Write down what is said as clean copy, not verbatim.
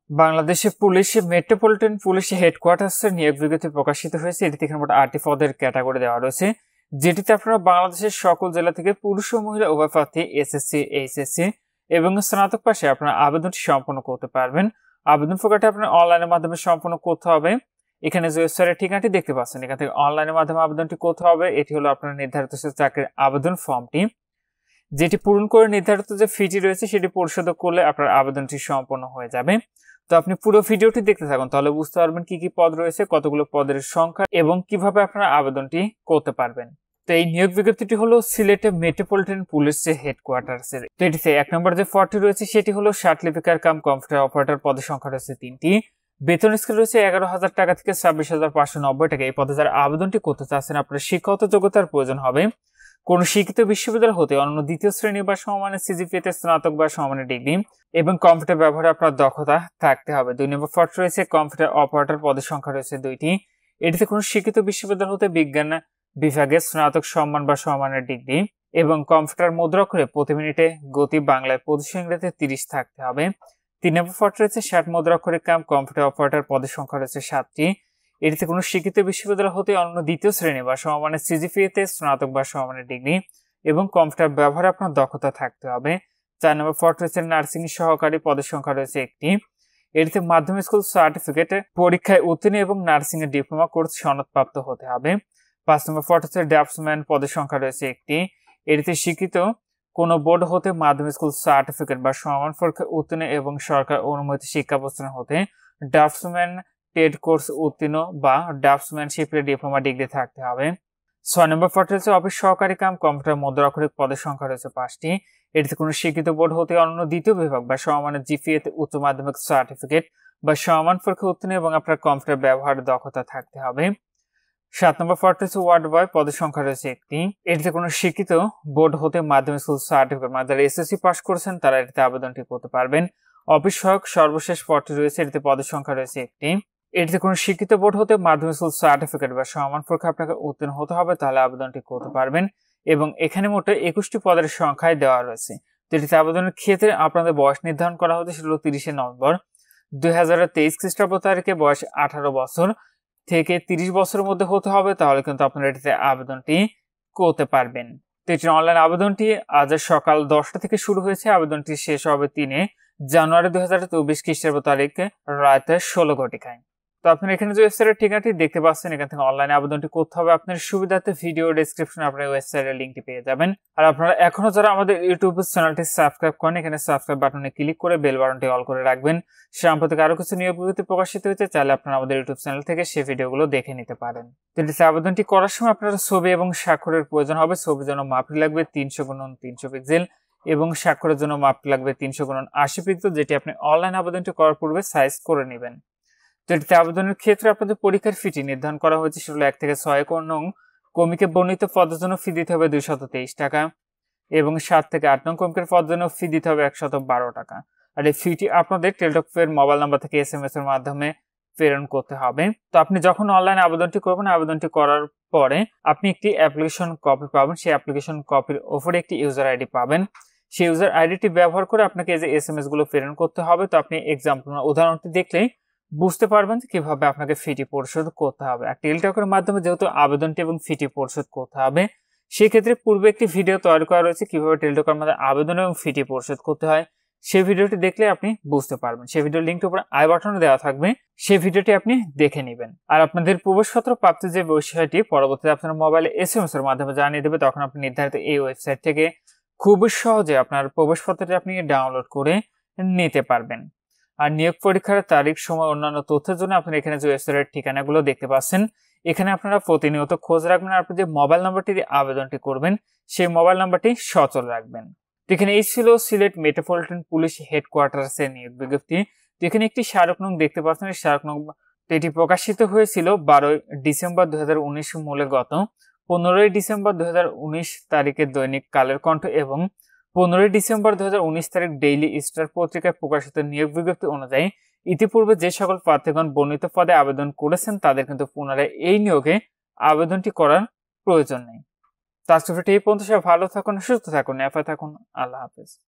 বাংলাদেশে পুলিশে metropolitan police হেডকোয়ার্টার্সের নিয়োগ বিজ্ঞপ্তি প্রকাশিত হয়েছে। এটিতে এখানে মোট 8টি পদের ক্যাটাগরি দেওয়া রয়েছে, যেটিতে আপনারা বাংলাদেশের সকল জেলা থেকে পুরুষ ও মহিলা উভয় প্রার্থী এসএসসি, এইচএসসি এবং স্নাতক পাশে আপনারা আবেদনটি সম্পন্ন করতে পারবেন। আবেদন প্রক্রিয়াটি আপনার অনলাইনের মাধ্যমে সম্পন্ন করতে হবে। এখানে যে ওয়েবসাইটের ঠিকানাটি দেখতে পাচ্ছেন, এখান থেকে অনলাইনের মাধ্যমে আবেদনটি করতে হবে। এটি হলো আপনার নির্ধারিত চাকরির আবেদন ফর্মটি, যেটি পূরণ করে নির্ধারিত যে ফিটি রয়েছে সেটি পরিশোধ করলে আপনার আবেদনটি সম্পন্ন হয়ে যাবে। তো আপনি পুরো ভিডিওটি দেখতে থাকুন, তাহলে বুঝতে পারবেন কি কি পদ রয়েছে, কতগুলো পদের সংখ্যা এবং কিভাবে আপনারা আবেদনটি করতে পারবেন। তো এই নিয়োগ বিজ্ঞপ্তিটি হলো সিলেটে মেট্রোপলিটন পুলিশ যে হেডকোয়ার্টার্সের। তো এটিতে 1 নম্বর যে পদটি রয়েছে সেটি হলো সার্টিফিকেট কাম কম্পিউটার অপারেটর। পদের সংখ্যা রয়েছে 3টি। বেতন স্কেল রয়েছে 11,000 টাকা থেকে 26,590 টাকা। এই পদে যারা আবেদনটি করতে চাচ্ছেন আপনার শিক্ষাগত যোগ্যতার প্রয়োজন হবে কোন শিক্ষিত বিশ্ববিদ্যালয় হতে অনন্য দ্বিতীয় শ্রেণী বা সমমানের সিজিপিএতে স্নাতক বা সমমানের ডিগ্রি এবং কম্পিউটার ব্যবহারে আপনার দক্ষতা থাকতে হবে। 2 নম্বর পদ রয়েছে কম্পিউটার অপারেটর। পদের সংখ্যা রয়েছে 2টি। এটিতে কোনো শিক্ষিত বিশ্ববিদ্যালয় হতে বিজ্ঞান বিভাগে স্নাতক সম্মান বা সমমানের ডিগ্রি এবং কম্পিউটার মুদ্রাক্ষরে প্রতি মিনিটে গতি বাংলায় 25 ইংরেজিতে 30 থাকতে হবে। 3 নম্বর পদ রয়েছে 60 মুদ্রাক্ষরিক কাম কম্পিউটার অপারেটর। পদের সংখ্যা রয়েছে 7টি। এটিতে কোনো শিক্ষিত বিশ্ববিদ্যালয় হতে অন্য দ্বিতীয় শ্রেণী বা সমমানের সিজিপিএতে স্নাতক বা সমমানের ডিগ্রি এবং কম্পিউটার ব্যবহারে আপনার দক্ষতা থাকতে হবে। 4 নম্বর পদ রয়েছে নার্সিং সহকারী। পদের সংখ্যা রয়েছে 1টি। এটিতে মাধ্যমিক স্কুল সার্টিফিকেট পরীক্ষায় উত্তীর্ণ এবং নার্সিং এর ডিপ্লোমা কোর্স সনদপ্রাপ্ত হতে হবে। 5 নম্বর পদ হচ্ছে ড্রাফটসম্যান। পদের সংখ্যা রয়েছে 1টি। এটিতে শিক্ষিত কোন বোর্ড হতে মাধ্যমিক স্কুল সার্টিফিকেট বা সমান পরীক্ষায় উত্তীর্ণ এবং সরকার অনুমোদিত শিক্ষা প্রতিষ্ঠান হতে ড্রাফটসম্যান টেড কোর্স উত্তীর্ণ বা ড্রাফটসম্যানশিপের ডিপ্লোমা ডিগ্রি থাকতে হবে। 6 নম্বর পদ রয়েছে অফিস সহকারী কাম কম্পিউটার মুদ্রাক্ষরিক। পদের সংখ্যা রয়েছে 5টি। এটিতে কোনো শিক্ষিত বোর্ড হতে অন্য দ্বিতীয় বিভাগ বা সমমানের জিপিএতে উচ্চ মাধ্যমিক সার্টিফিকেট বা সমান পরীক্ষা উত্তীর্ণ এবং আপনার কম্পিউটার ব্যবহারের দক্ষতা থাকতে হবে। 7 নম্বর পদ রয়েছে ওয়ার্ড বয়। পদের সংখ্যা রয়েছে 1টি। এটিতে কোনো শিক্ষিত বোর্ড হতে মাধ্যমিক স্কুল সার্টিফিকেট মানে যারা এসএসসি পাস করেছেন তারা এটিতে আবেদনটি করতে পারবেন। অফিস সহায়ক সর্বশেষ পদটি রয়েছে, এটিতে পদের সংখ্যা রয়েছে 1টি। এটিতে কোনো শিক্ষিত বোর্ড হতে মাধ্যমিক স্কুল সার্টিফিকেট বা সমান পরীক্ষা আপনাকে উত্তীর্ণ হতে হবে, তাহলে আবেদনটি করতে পারবেন। এবং এখানে মোট 21টি পদের সংখ্যায় দেওয়া রয়েছে। তো এটিতে আবেদনের ক্ষেত্রে আপনাদের বয়স নির্ধারণ করা হয়েছে সেটা হলো 30শে নভেম্বর 2023 খ্রিস্টাব্দ তারিখে। বয়স 18 বছর থেকে 30 বছরের মধ্যে হতে হবে, তাহলে কিন্তু আপনারা এটিতে আবেদনটি করতে পারবেন। তো এটির অনলাইন আবেদনটি আজ সকাল 10টা থেকে শুরু হয়েছে। আবেদনটি শেষ হবে 3 জানুয়ারি 2024 খ্রিস্টাব্দ তারিখে রাত 16 ঘটিকায়। তো আপনারা এখানে যে ওয়েবসাইটের ঠিকানাটি দেখতে পাচ্ছেন, এখান থেকে অনলাইনে আবেদনটি করতে হবে। আপনার সুবিধার্থে ভিডিও ডেসক্রিপশনে আপনার ওয়েবসাইটের লিঙ্কটি পেয়ে যাবেন। আর আপনারা এখনো যারা আমাদের ইউটিউব চ্যানেলটি সাবস্ক্রাইব করেন, এখানে সাবস্ক্রাইব বাটনে ক্লিক করে বেল বাটনটি অল করে রাখবেন। সাম্প্রতিক আরো কিছু নিয়োগ বিজ্ঞপ্তি প্রকাশিত হয়েছে, চাইলে আপনারা আমাদের ইউটিউব চ্যানেল থেকে সেই ভিডিওগুলো দেখে নিতে পারেন। তো আবেদনটি করার সময় আপনারা ছবি এবং স্বাক্ষরের প্রয়োজন হবে। ছবির জন্য মাপটি লাগবে 300x300 পিক্সেল এবং স্বাক্ষরের জন্য মাপটি লাগবে 300x80 পিক্সেল, যেটি আপনি অনলাইন আবেদনটি করার পূর্বে সাইজ করে নেবেন। তো এটিতে আবেদনের ক্ষেত্রে আপনাদের পরীক্ষার ফিটি নির্ধারণ করা হয়েছে সেটা 1 থেকে 6 নং কমিকে বর্ণিত পদের জন্য ফি দিতে হবে 223 টাকা এবং 7 থেকে 8 নং কমিকের পদের জন্য ফি দিতে হবে 112 টাকা। আর এই ফিটি আপনাদের টেলটক এর মোবাইল নাম্বার থেকে এসএমএস এর মাধ্যমে প্রেরণ করতে হবে। তো আপনি যখন অনলাইন আবেদনটি করবেন, আবেদনটি করার পরে আপনি একটি অ্যাপ্লিকেশন কপি পাবেন। সেই অ্যাপ্লিকেশন কপির উপরে একটি ইউজার আইডি পাবেন। সেই ইউজার আইডিটি ব্যবহার করে আপনাকে এই যে এসএমএস গুলো প্রেরণ করতে হবে। তো আপনি এক্সাম্পল উদাহরণটি দেখলেই বুঝতে পারবেন কিভাবে আপনাকে ফিটি পরিশোধ করতে হবে। আর টেলটকের মাধ্যমে যেহেতু আবেদনটি এবং ফিটি পরিশোধ করতে হবে, সেই ক্ষেত্রে পূর্বে একটি ভিডিও তৈরি করা রয়েছে কিভাবে টেলটকের মাধ্যমে আবেদন এবং ফিটি পরিশোধ করতে হয়। সেই ভিডিওটি দেখলে আপনি বুঝতে পারবেন। সেই ভিডিওর লিঙ্কটি উপরে আই বাটনে দেওয়া থাকবে, সেই ভিডিওটি আপনি দেখে নেবেন। আর আপনাদের প্রবেশপত্র প্রাপ্তির যে বিষয়টি পরবর্তীতে আপনার মোবাইলে এসএমএস এর মাধ্যমে জানিয়ে দেবে, তখন আপনি নির্ধারিত এই ওয়েবসাইট থেকে খুব সহজে আপনার প্রবেশপত্রটি আপনি ডাউনলোড করে নিতে পারবেন। আর নিয়োগ পরীক্ষার তারিখ, সময়, অন্যান্য তথ্যের জন্য আপনারা এখানে যে ওয়েবসাইটের ঠিকানাগুলো দেখতে পাচ্ছেন, এখানে আপনারা প্রতিনিয়ত খোঁজ রাখবেন। আর আপনি যে মোবাইল নাম্বারটি দিয়ে আবেদনটি করবেন সেই মোবাইল নাম্বারটি সচল রাখবেন। তো এখানে এই ছিল সিলেট মেট্রোপলিটন পুলিশ হেডকোয়ার্টার্সের নিয়োগ বিজ্ঞপ্তি। তো এখানে একটি স্মারক নং দেখতে পাচ্ছেন। এই স্মারক নং এটি প্রকাশিত হয়েছিল 12 ডিসেম্বর 2019 মূলে গত 15 ডিসেম্বর 2019 তারিখে দৈনিক কালের কণ্ঠ এবং 15 ডিসেম্বর 2019 তারিখ ডেইলি স্টার পত্রিকায় প্রকাশিত নিয়োগ বিজ্ঞপ্তি অনুযায়ী ইতিপূর্বে যে সকল প্রার্থীগণ বর্ণিত পদে আবেদন করেছেন তাদের কিন্তু পুনরায় এই নিয়োগে আবেদনটি করার প্রয়োজন নেই। তো আজকে এই পর্যন্ত। সবাই ভালো থাকুন, সুস্থ থাকুন, নিরাপদে থাকুন। আল্লাহ হাফেজ।